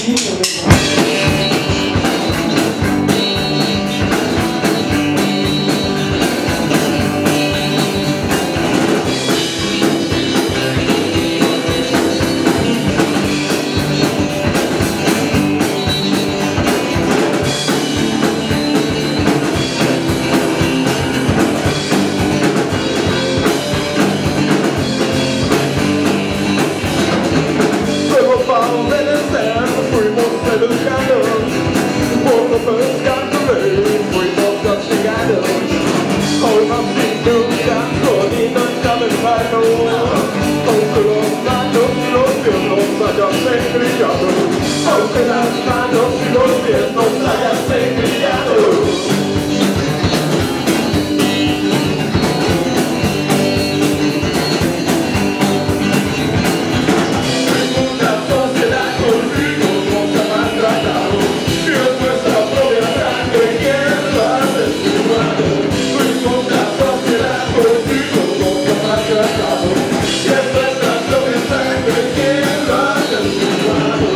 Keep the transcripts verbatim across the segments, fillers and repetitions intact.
Aunque las manos y los pies nos hayan brillado. Ninguna sociedad contigo nos ha maltratado, y es nuestra propia sangre quien lo ha desigualado. Ninguna sociedad contigo nos ha maltratado, y es nuestra propia sangre quien lo ha desigualado.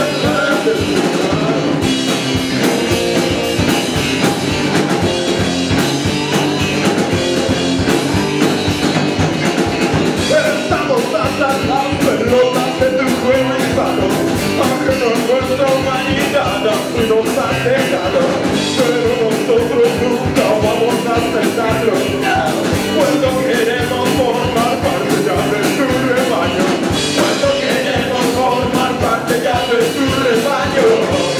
Estamos hasta las pelotas de tu juego hispano, aunque no es nuestra humanidad, así nos han dejado, pero nosotros nunca vamos a aceptarlo, pues no queremos formar parte ya de tu rebaño, pues no queremos formar parte ya de tu rebaño.